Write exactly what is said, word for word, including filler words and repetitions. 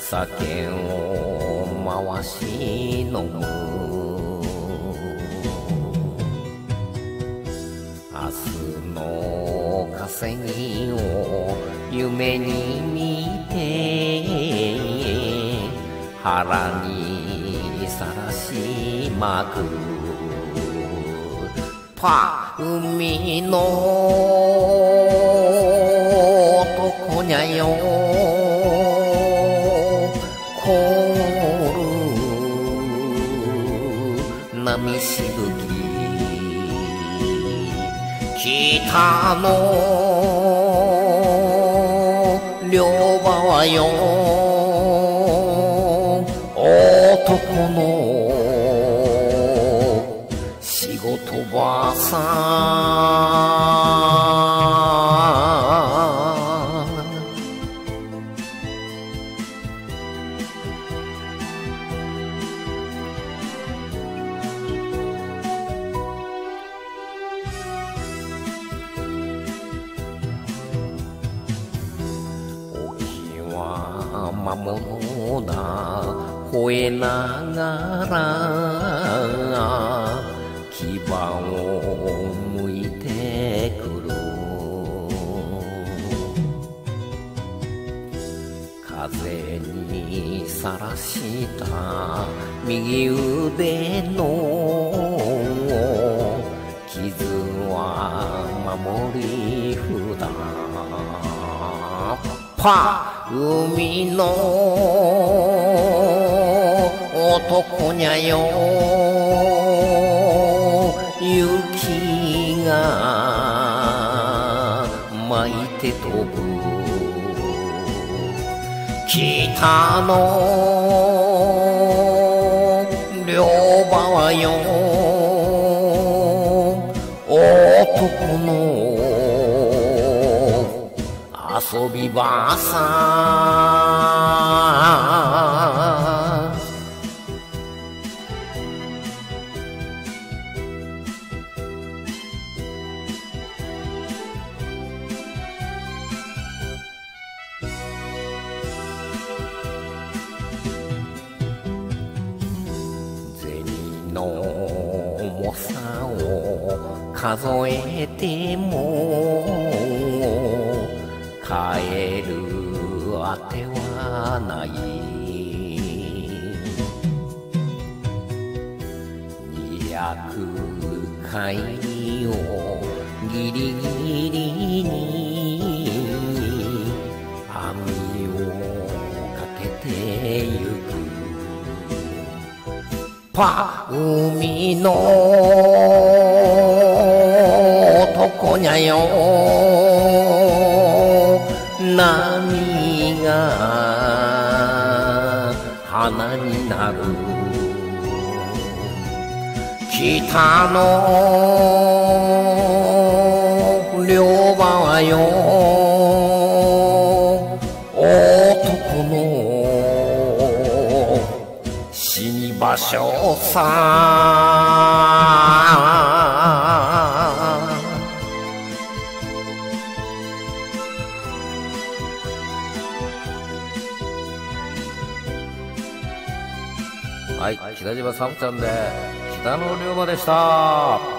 酒を回し飲む。明日の稼ぎを夢に見て腹にさらしまく。パ海の男にゃよ凍る波しぶき。北の漁場はよ男の仕事場さ。魔物だ吠えながら牙を向いてくる。風にさらした右腕の傷は守り札。パ海の男にゃよ雪が舞いて飛ぶ。北の漁場はよ男の遊び場さ。銭の重さを数えても帰るあてはない。二百回をギリギリに網をかけてゆく。パ海の男にゃよ波が花になる。北の漁場はよ男の死に場所さ。はい、北島三ちゃんで北の漁場でした。